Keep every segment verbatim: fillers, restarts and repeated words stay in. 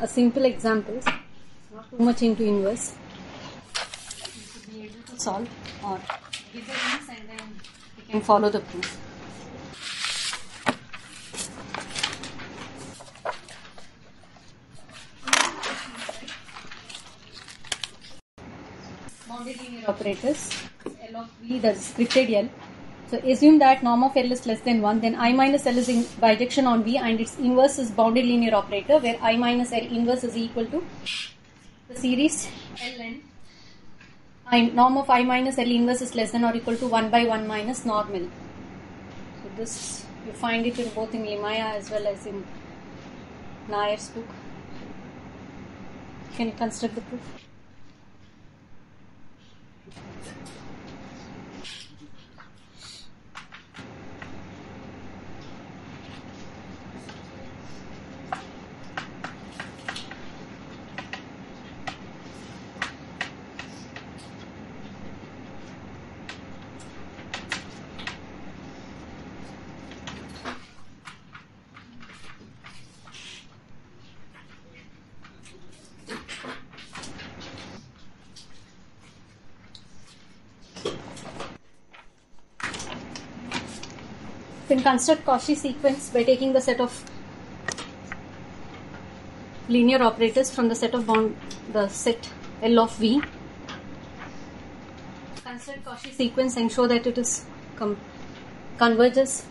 a simple example, not too much into inverse. You should be able to solve or give the hints and then you can follow the proof. Bounded linear operators, L of V, the scripted L. So assume that norm of L is less than one, then I minus L is in bijection on V and its inverse is bounded linear operator where I minus L inverse is equal to the series Ln. I, norm of I minus L inverse is less than or equal to one by one minus normal. So this, you find it in both in Limaya as well as in Nayer's book. Can you construct the proof? You can construct Cauchy sequence by taking the set of linear operators from the set of bound the set L of V. Construct Cauchy sequence and show that it is com converges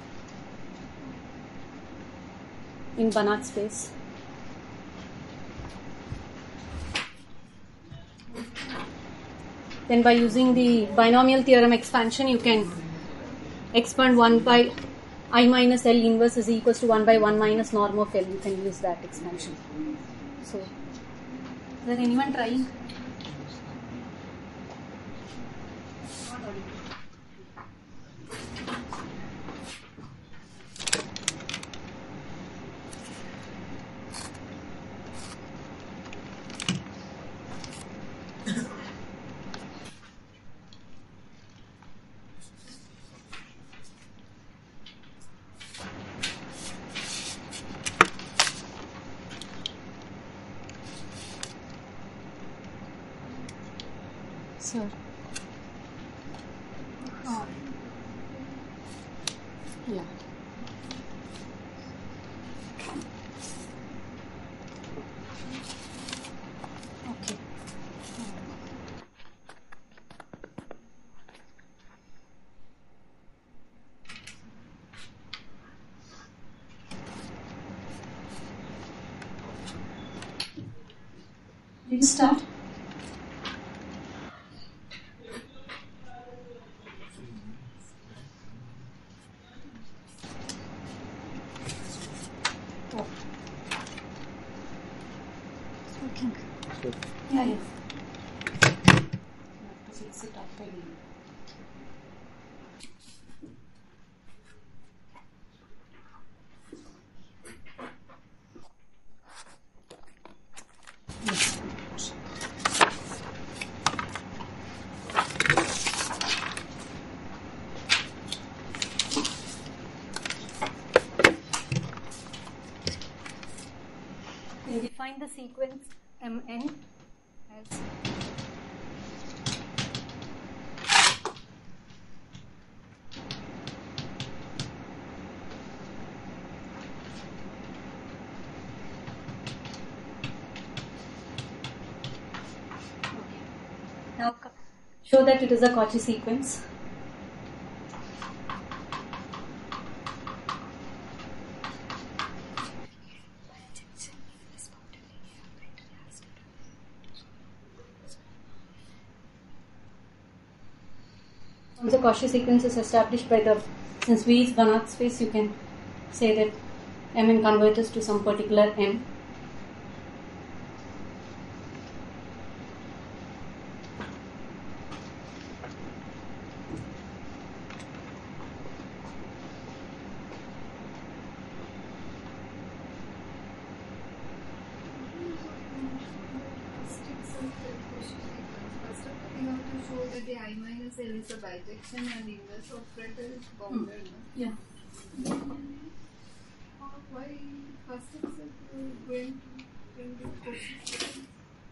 in Banach space. Then by using the binomial theorem expansion, you can expand one by I minus L inverse is equals to one by one minus norm of L. You can use that expansion. So, is there anyone trying? Sir. Oh. Yeah. Okay. Did you start? Yeah, yeah. You have to fix it up again. Yes. We define the sequence Mn as now show that it is a Cauchy sequence. Once the Cauchy sequence is established by the, since V is Banach space, you can say that Mn converges to some particular M. The I minus L is a bijection and inverse operator is bounded. Hmm. Yeah. Uh, why first itself going to can do quotient.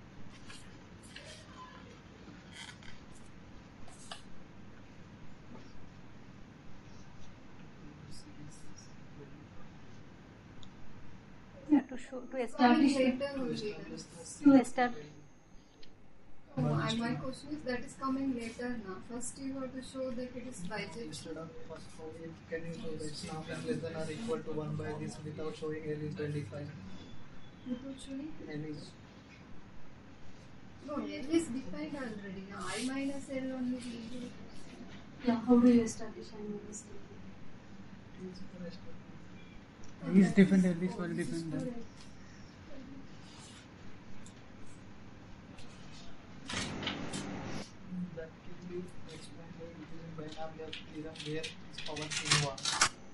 Yeah, to show, to Coming establish, later will be done. to establish. Oh, and my question is that is coming later now. First you have to show that it is bijection. Instead of first how it can you show that snap and less than or equal to one by this without showing L is twenty-five. Without showing? L is No, L is defined already. Now I minus L only will be. Yeah, how do you establish I minus L? L is different, L is well different. That can be explained by using binomial theorem where its power in one.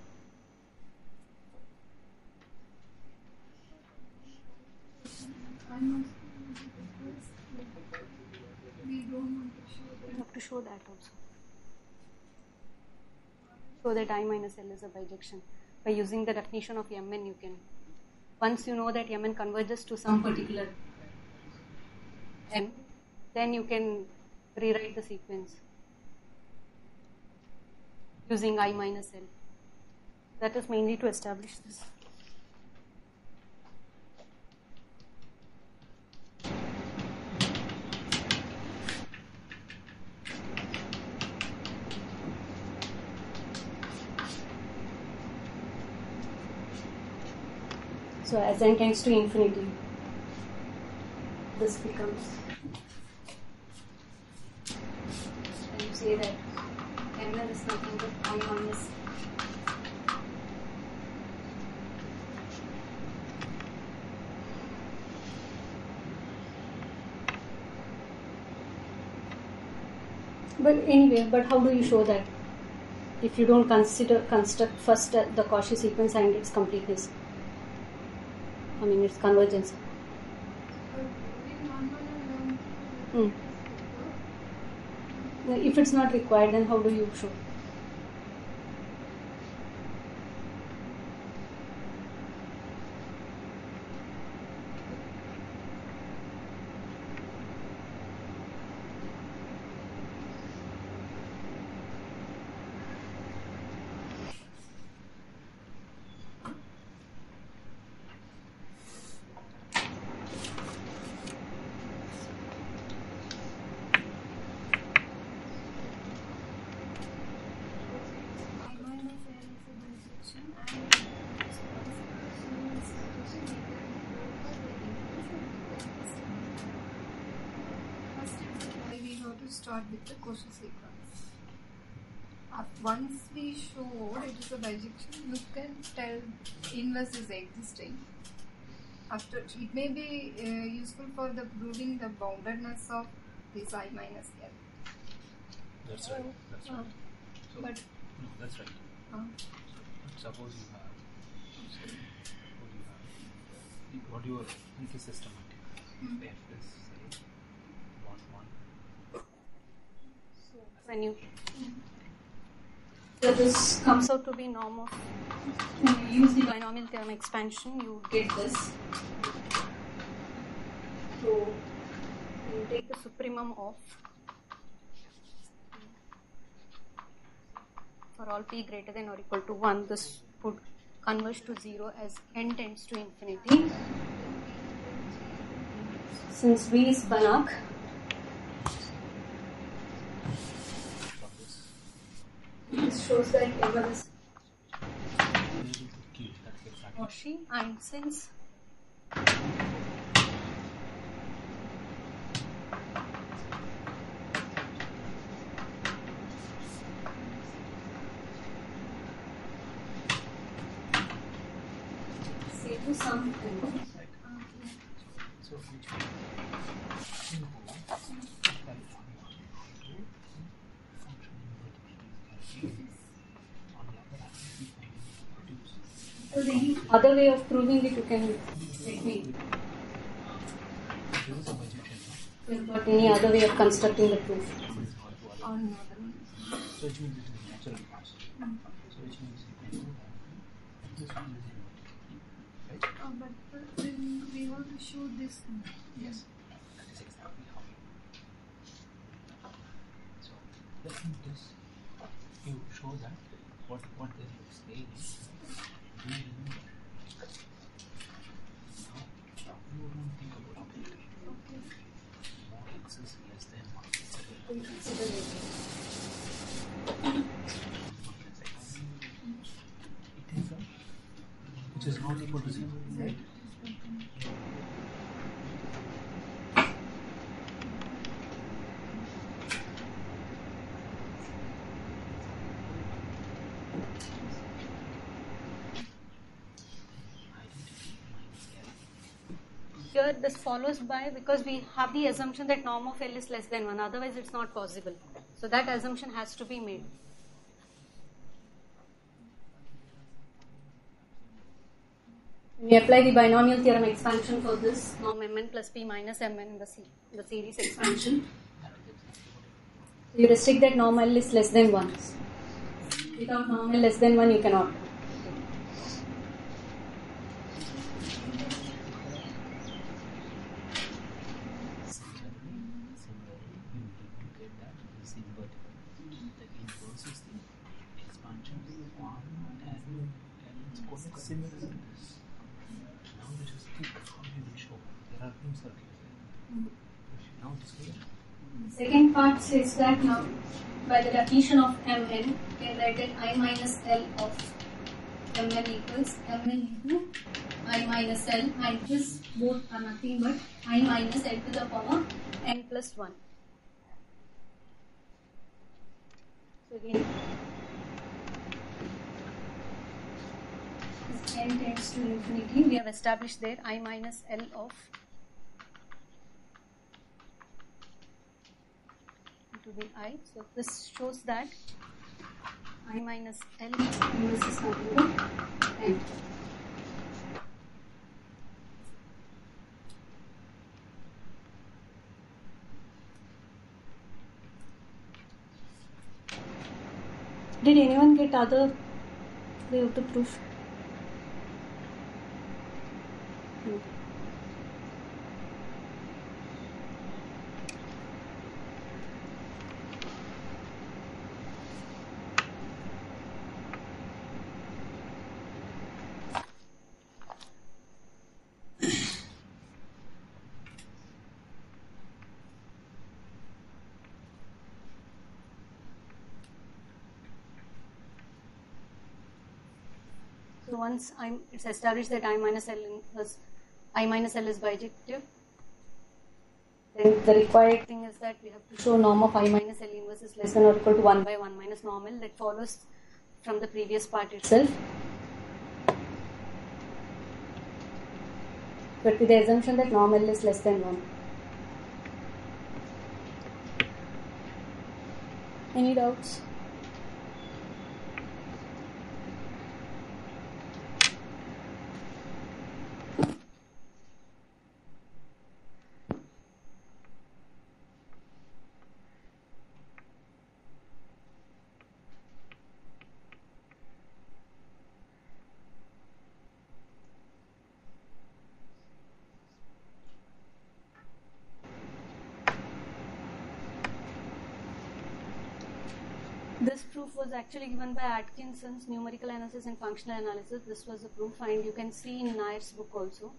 I must we don't want to show You that. have to show that also. So that I minus L is a bijection. By using the definition of Mn, you can, once you know that Mn converges to some particular M, then you can rewrite the sequence using I minus L. That is mainly to establish this. So as n tends to infinity, this becomes, and you say that Mn is nothing but I minus But anyway, but how do you show that? If you don't consider construct first uh, the Cauchy sequence and its completeness, I mean its convergence. Hmm. If it's not required, then how do you show? Start with the Cauchy sequence. Uh, once we showed it is a bijection, you can tell inverse is existing. After it may be uh, useful for the proving the boundedness of this I minus L. That's right. That's right. So, But no, that's right. uh, So, suppose you have, suppose you have, what your think is systematic. Mm. F is say one one. So when you so this comes out to be norm of, when you use the binomial theorem expansion, you get this. So you take the supremum of, for all p greater than or equal to one, this would converge to zero as n tends to infinity. Since V is Banach, this shows that M is Cauchy, and since say to some n, So, which one? so the other way of proving it, you can let me. This is a bijection. But any other way of constructing the proof? or another. So, which means it is a natural pass. So, which means you can do that. This one is inverted. Right? Uh, but uh, then we want to show this. Yes, that is exactly how you. So, just in this, you show that what what they are saying is, do you remember? Now, you don't think about it. Okay. More x is less than one. It's a real We consider it. It is a which is not equal to zero. Z. Here this follows by, because we have the assumption that norm of L is less than one, otherwise it's not possible. So that assumption has to be made. We apply the binomial theorem expansion for this norm Mn plus P minus Mn in the, C, the series expansion. You restrict that norm L is less than one. Without norm L less than one, you cannot. Similar to this. Now let us keep how you will show. There are two circles there. Now it is clear. The second part says that now by the definition of Mn, we can write that I minus L of Mn equals Mn into I minus L, and this both are nothing but I minus L to the power n plus one. So again, this n tends to infinity. We have established there I minus L of to the I. So this shows that I minus L inverse is nothing but n. Did anyone get other way of the proof? No. So once I'm, it's established that I minus L is I minus L is bijective, then the required thing is that we have to show norm of I minus L inverse is less than or equal to one by one minus norm L. That follows from the previous part itself. But with the assumption that norm L is less than one. Any doubts? This proof was actually given by Atkinson's Numerical Analysis and Functional Analysis. This was the proof, and you can see in Nair's book also.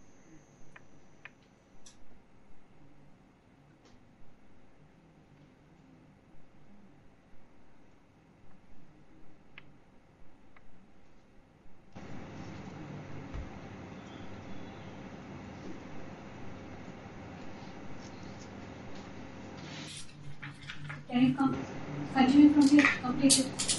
Can you come? Continue from here, complete it.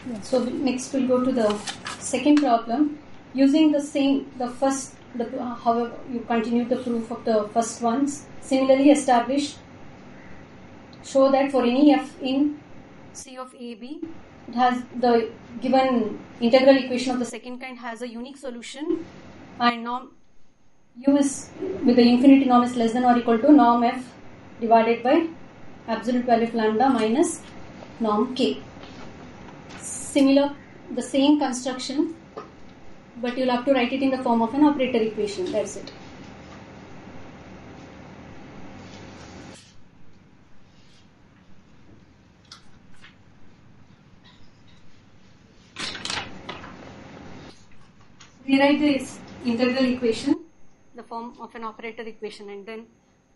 So next we'll go to the second problem. Using the same, the first, the, uh, however, you continue the proof of the first ones. Similarly establish, show that for any f in C of A B, it has the given integral equation of the second kind has a unique solution, and norm U is with the infinity norm is less than or equal to norm f divided by absolute value of lambda minus norm k. Similar, the same construction, but you'll have to write it in the form of an operator equation. That's it. Rewrite this integral equation, the form of an operator equation, and then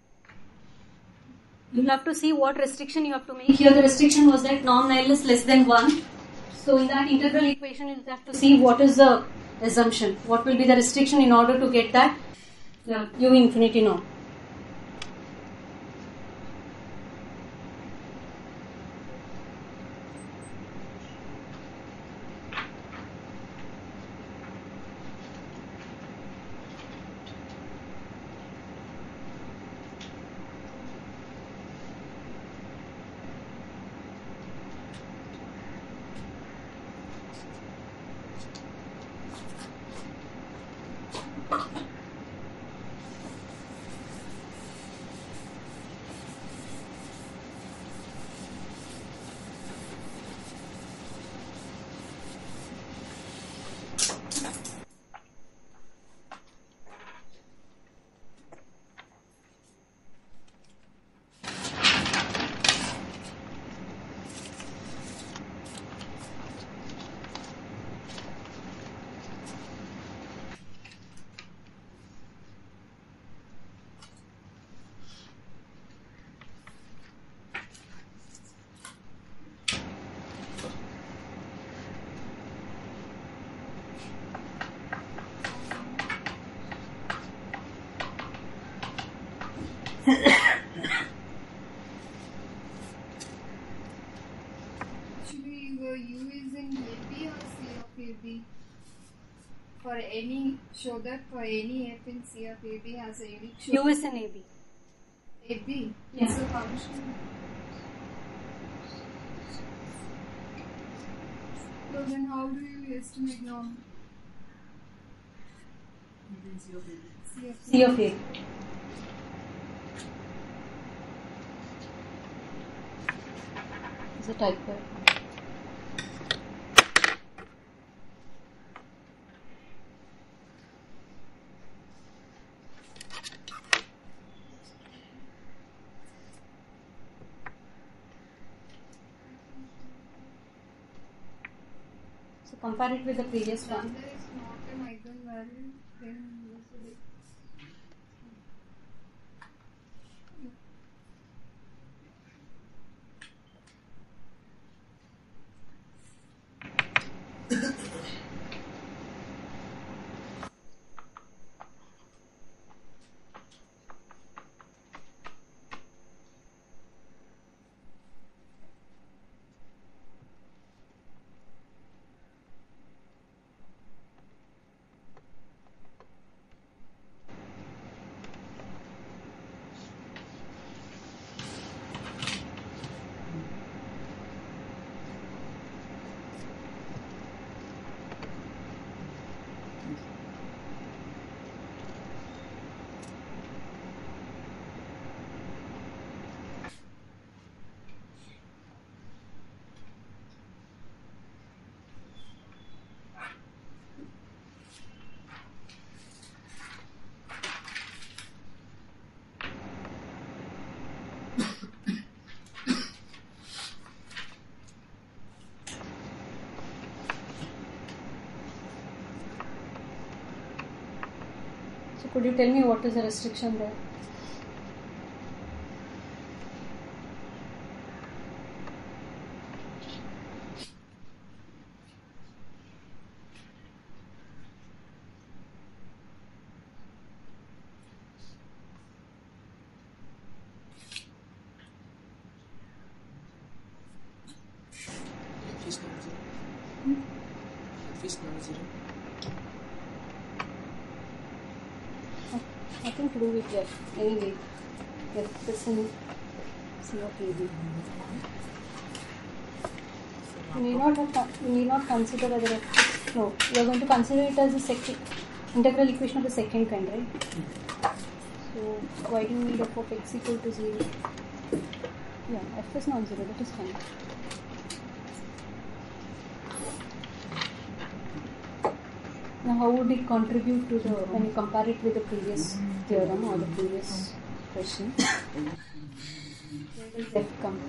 you'll have to see what restriction you have to make. Here the restriction was that norm L is less than one. So in that integral equation, you'll have to see what is the assumption, what will be the restriction in order to get that the U infinity norm. Actually, the U is in A B or C of A B? For any, show that for any f in C of A B has a unique solution. U is in A B. A B? Yeah. It's a function. So then how do you estimate norm? C of A. C of A. It's a typo. So compare it with the previous one. Lambda is not an eigenvalue, then use it. So could you tell me what is the restriction there? Please come, sir. Nothing to do with that. Anyway, F is in C of A B. You need not have con- you need not consider whether F is, no, you are going to consider it as a second integral equation of the second kind, right? So why do you need f of x equal to zero? Yeah, f is non-zero, that is fine. Now how would it contribute to the, when you compare it with the previous theorem or the previous question? Where does f come?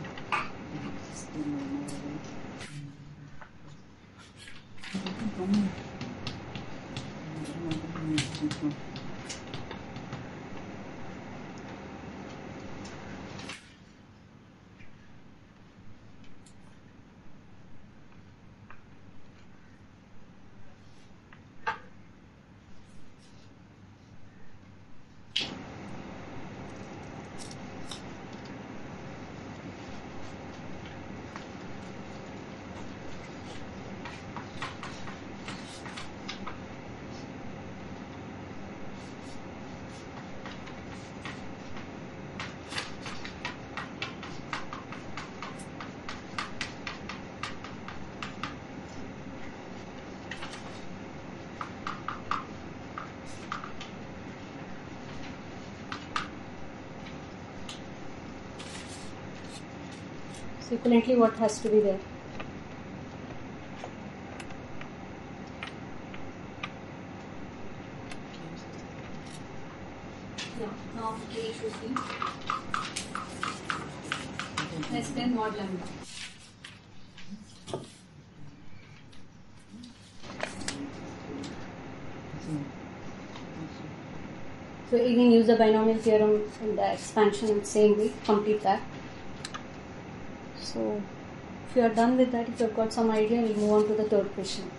So equivalently, what has to be there? Yeah, now K should be less than mod lambda. So again, use the binomial theorem in the expansion in the same way, complete that. So if you are done with that, if you have got some idea, we'll move on to the third question.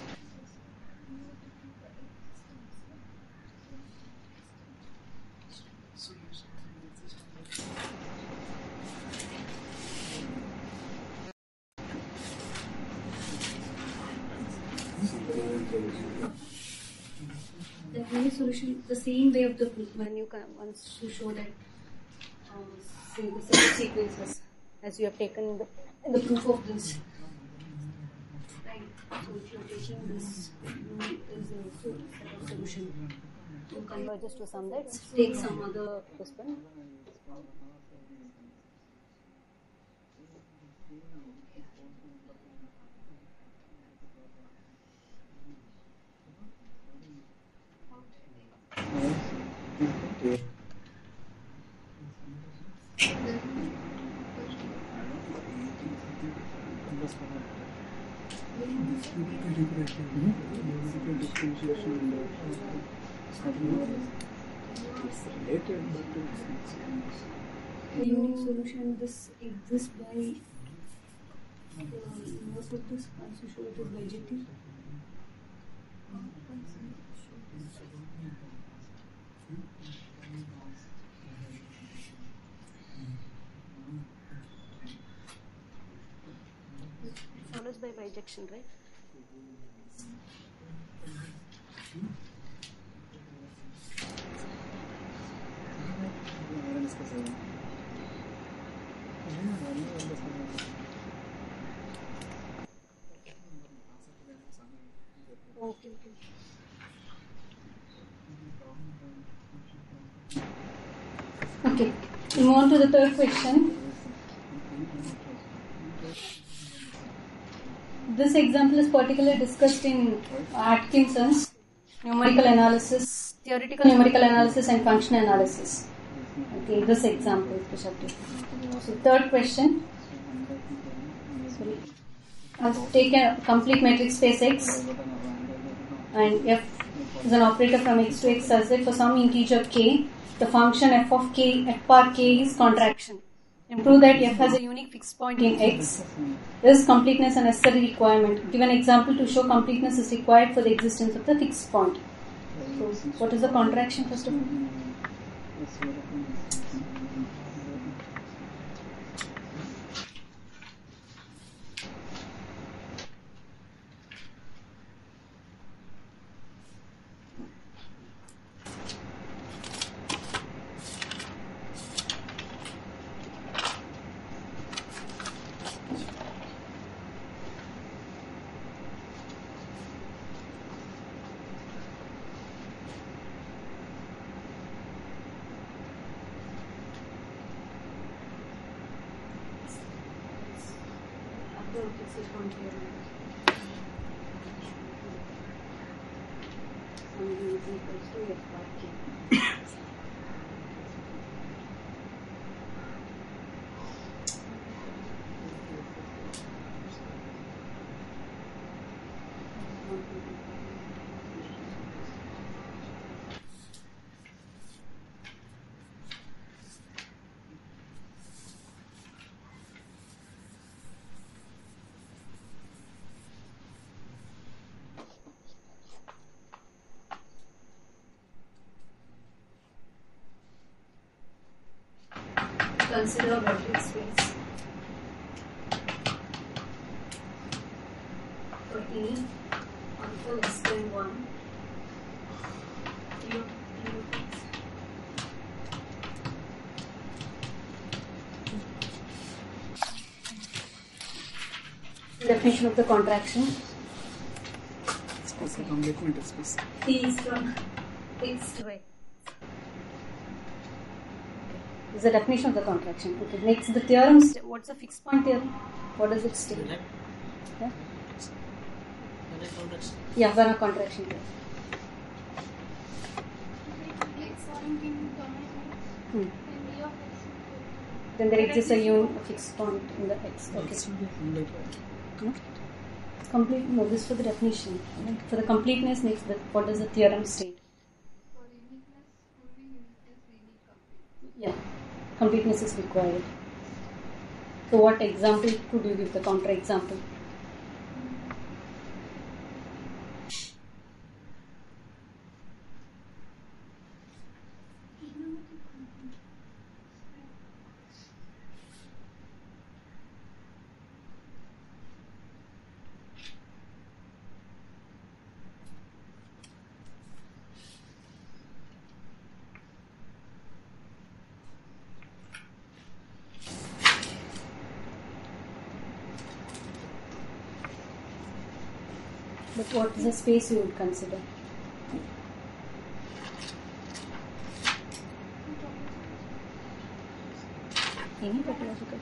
The only solution, the same way of the when you can, once you show that um, say the set sequences as you have taken in the, in the proof of this. Right. So if you are taking this, there is a set of solution to converges to some. Let's take some other question. The unique solution this exists by the inverse of this. Once you show it is bijective. It follows by bijection, right? Okay, okay. Okay, we move on to the third question. This example is particularly discussed in Atkinson's numerical analysis, theoretical numerical analysis and function analysis. Okay, this example is So third question. Sorry. I've taken a complete metric space X and F is an operator from X to X such that for some integer K, the function f of K, f bar K is contraction. And prove that F has a unique fixed point in X. Is completeness a necessary requirement? Give an example to show completeness is required for the existence of the fixed point. So, what is the contraction first of all? Consider metric space for any alpha less than one. You, you Definition of the contraction. Space complement space. T is from X to X. This is the definition of the contraction. Okay. Next, the theorem. st- What's the fixed point theorem? What does it state? Right? Yeah. When I contraction. Yeah, when a contraction theorem. Hmm. Then there exists a un- a fixed point in the X. Okay. No? Complete. No, this is for the definition. For the completeness, next, the, what does the theorem state? For uniqueness, only uniqueness we need complete. Yeah, completeness is required. So, what example could you give? The counter example. But what is the space you would consider? Any topological?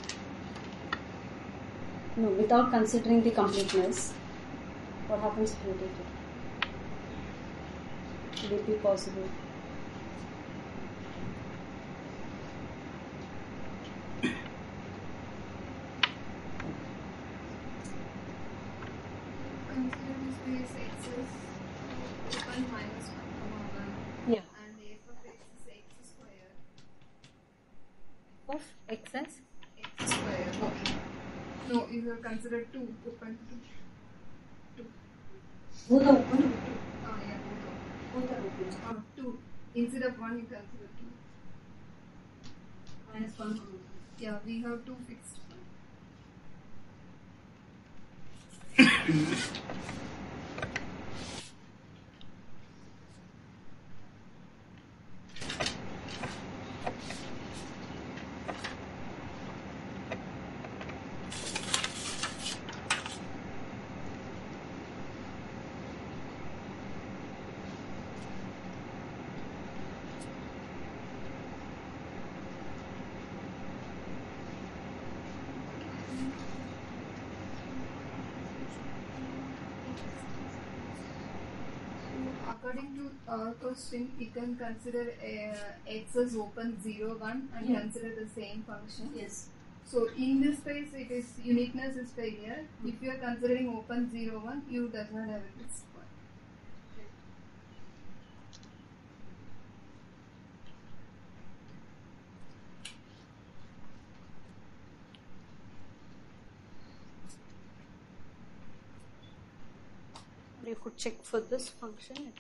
No, without considering the completeness, what happens if you take it? Would it be possible? Consider the space X is open minus one comma one. Yeah. And f of x is x square. Of excess? X square. Okay. No, you have considered two. Open two. Two. Both are open. Ah, yeah, both Both are open. are. Ah, two. Instead of one, you consider two. Minus one. Yeah, we have two fixed. According to our question, we can consider uh, x as open zero one and Yeah. consider the same function. Yes. So in this case, it is uniqueness is failure. If you are considering open zero one, you does not have a fixed point. You could check for this function.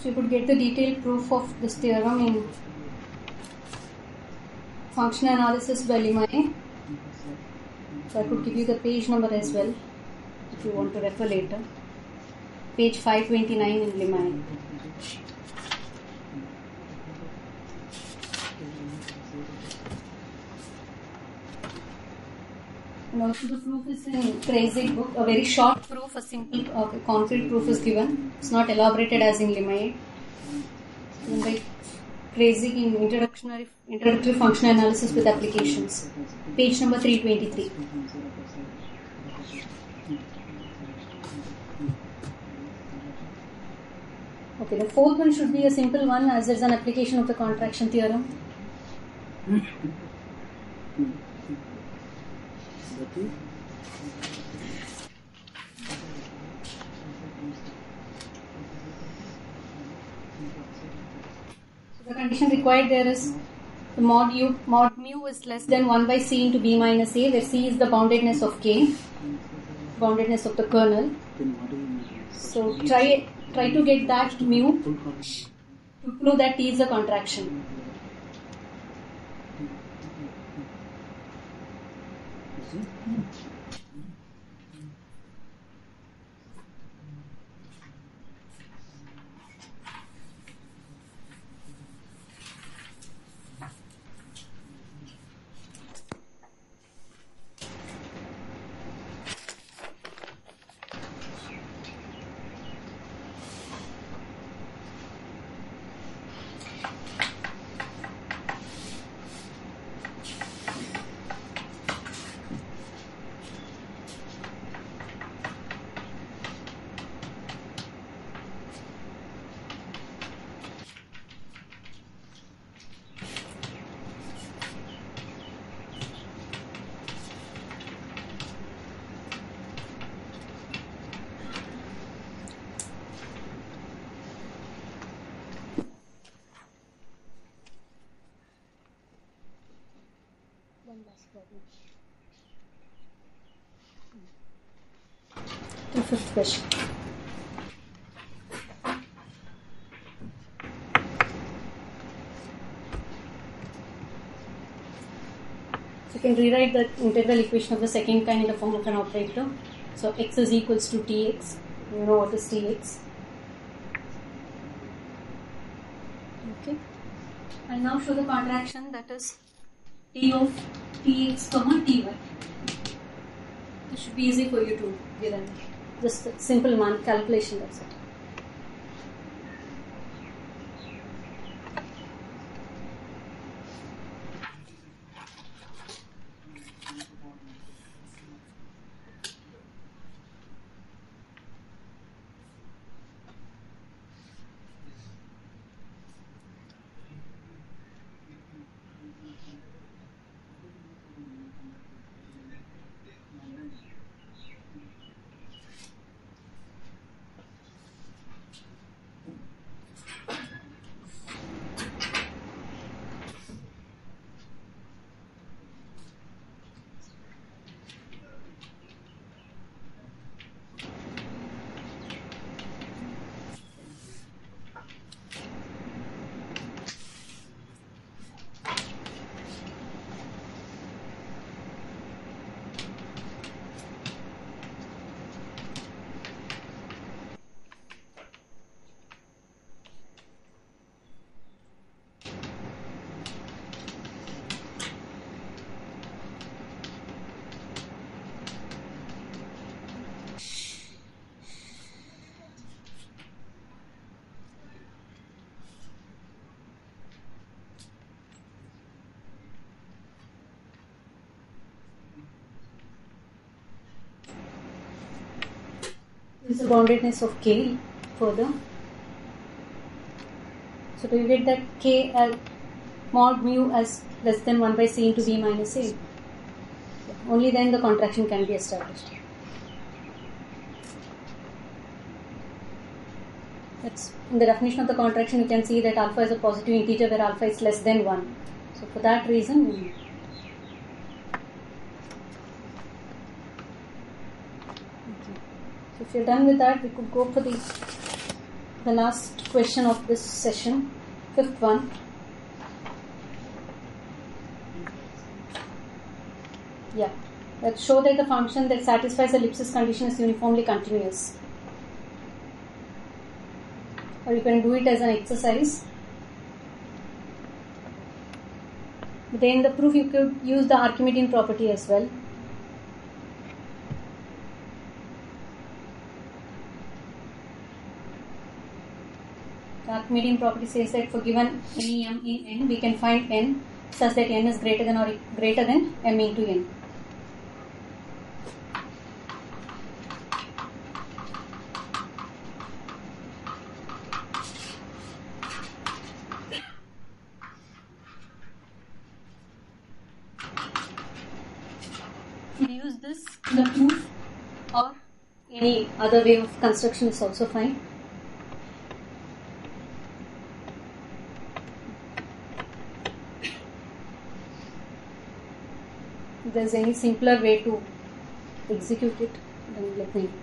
So you could get the detailed proof of this theorem in Function Analysis by Limaye. So I could give you the page number as well if you want to refer later. Page five twenty-nine in Limaye. And also the proof is in Kreyszig book. A very short proof, a simple uh, concrete proof is given. It's not elaborated as in Limaye. In the Kreyszig in introductory, introductory function analysis with applications. Page number three twenty-three. Okay, the fourth one should be a simple one as there is an application of the contraction theorem. So the condition required there is the mod, u, mod mu is less than one by c into b minus a, where c is the boundedness of K, boundedness of the kernel. So try try to get that mu to prove that T is a contraction. The fifth question. So you can rewrite the integral equation of the second kind in the form of an operator. So x is equals to tx. You know what is tx. Okay. And now show the contraction, that is t of tx comma ty. It should be easy for you to get an just a simple man calculation, that's it. This is the boundedness of K further. So do you get that K as mod mu as less than one by c into b minus a? Only then the contraction can be established. That's in the definition of the contraction, you can see that alpha is a positive integer where alpha is less than one. So for that reason, we if you're done with that, we could go for the the last question of this session, fifth one. Yeah, let's show that the function that satisfies the Lipschitz condition is uniformly continuous. Or you can do it as an exercise. Then in the proof you could use the Archimedean property as well. The Archimedean property says that for given any m in n, we can find n such that n is greater than or greater than m into n. You use this in the proof, or any other way of construction is also fine. If there is any simpler way to execute it, then let me know.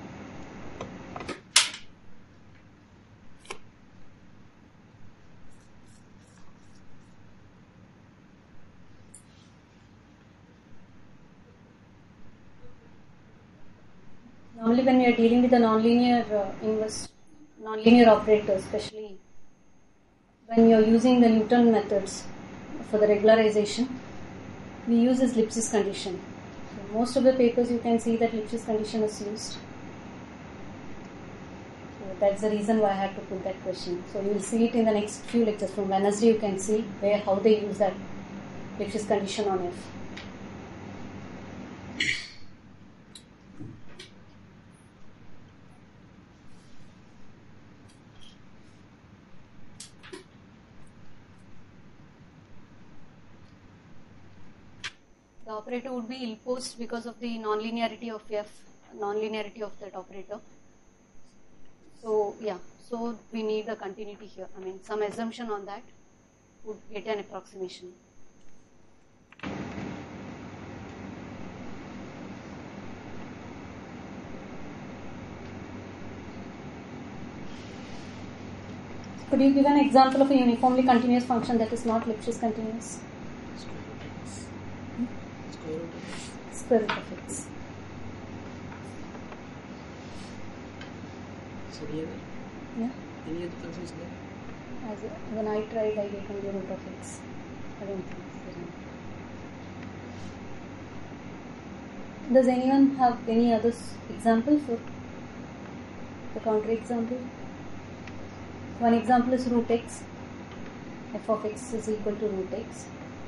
Normally when we are dealing with the nonlinear uh, inverse, nonlinear operator, especially when you are using the Newton methods for the regularization, we use this Lipschitz condition. So most of the papers you can see that Lipschitz condition is used. So that's the reason why I had to put that question. So you will see it in the next few lectures. From Wednesday you can see where how they use that Lipschitz condition on F. The operator would be ill-posed because of the nonlinearity of F, nonlinearity of that operator. So yeah, so we need the continuity here. I mean, some assumption on that would get an approximation. Could you give an example of a uniformly continuous function that is not Lipschitz continuous? Square root of x. So any other? Yeah. Any other functions there? As a, when I tried, I get only root of x. I don't think there is any. Does anyone have any other example for the counter example? One example is root x. F of x is equal to root x.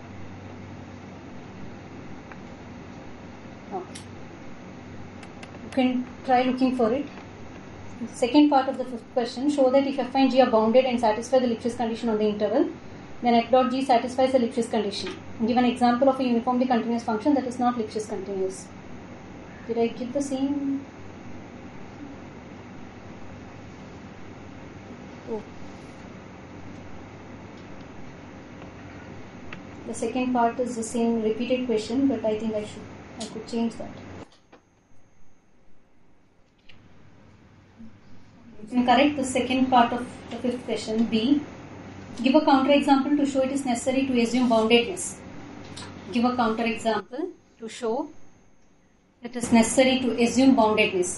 Okay. You can try looking for it. The second part of the fifth question, show that if f and g are bounded and satisfy the Lipschitz condition on the interval, then f dot g satisfies the Lipschitz condition. Give an example of a uniformly continuous function that is not Lipschitz continuous. Did I give the same? Oh. The second part is the same repeated question, but I think I should I could change that. You can correct the second part of the fifth question, B. Give a counterexample to show it is necessary to assume boundedness. Give a counterexample to show it is necessary to assume boundedness.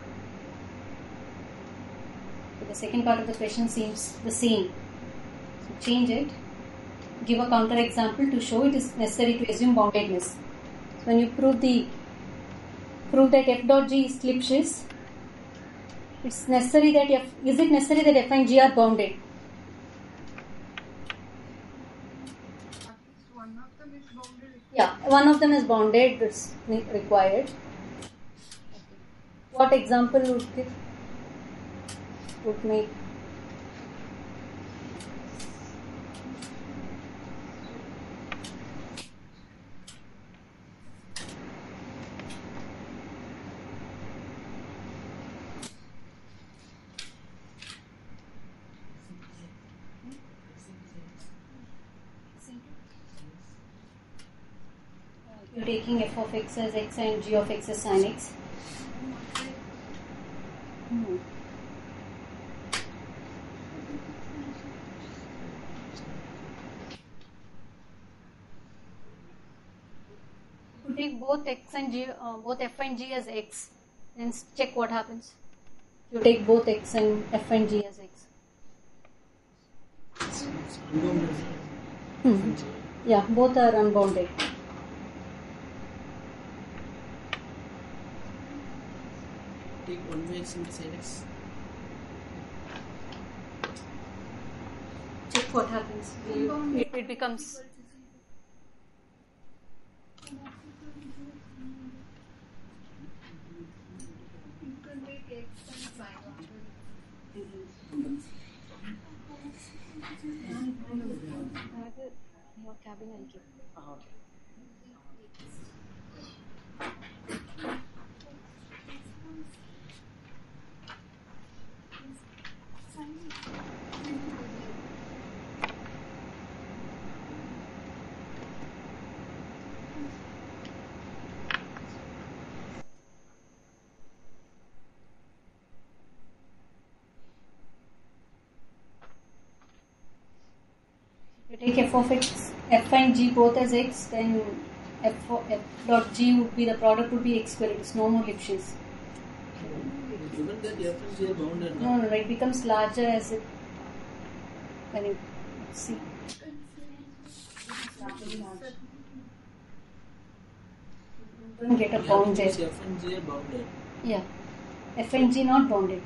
So the second part of the question seems the same. So change it. Give a counterexample to show it is necessary to assume boundedness. When you prove the prove that f dot g is Lipschitz, it's necessary that f is it necessary that f and g are bounded? At least one of them is bounded. Yeah, one of them is bounded. It's required. What example would give? Would make? You're taking f of x as x and g of x as sin x. Hmm. take both x and g, uh, both f and g as x, then check what happens. You take both x and f and g as x. It's unbounded. Hmm. Yeah, both are unbounded. Take one by x inside x. Check what happens. You, it, it becomes. You can take x and sign on. Your cabin I'll give. Ah, okay. You take f of x, f and g both as x, then f, f dot g would be, the product would be x square. It's no more Lipschitz. Given that f and g are bounded, No, no, no, it becomes larger as it. When you see. You don't get a bound there. f and g are bounded. Yeah. F and g not bounded.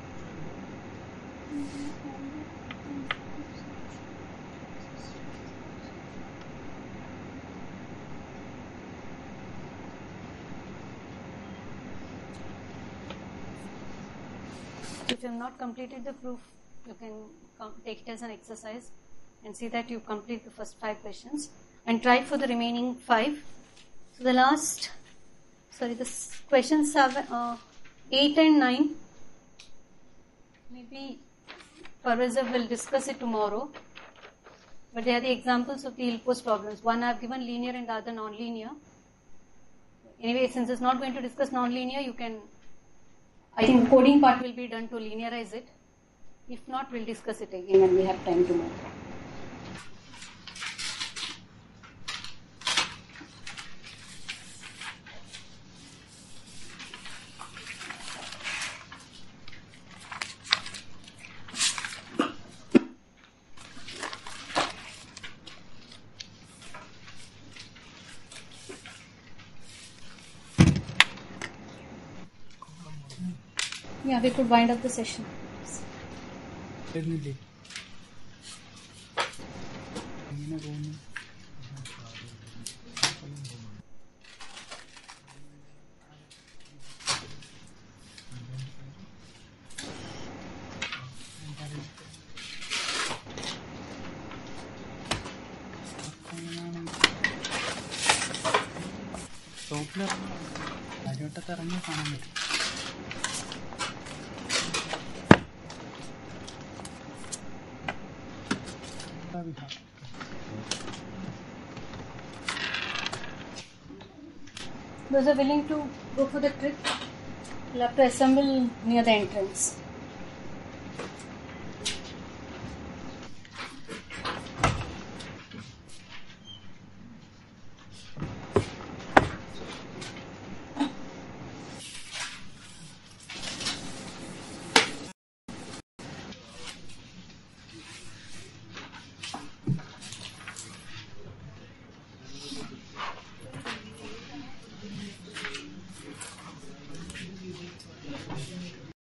If you have not completed the proof, you can com- take it as an exercise and see that you complete the first five questions and try for the remaining five. So the last, sorry, this question seven, uh, eight and nine, maybe Parveza will discuss it tomorrow, but they are the examples of the ill-posed problems. One I have given linear and the other non-linear. Anyway, since it's not going to discuss non-linear, you can, I think the coding part will be done to linearize it. If not, we'll discuss it again when we have time tomorrow. Yeah, we could wind up the session. Definitely. ഇങ്ങനെ പോകുന്നു. സ്റ്റോപ്പിൽ കാര്യവട്ടത്ത് ഇറങ്ങി കാണാൻ പറ്റും. Those are willing to go for the trip, you'll have to assemble near the entrance.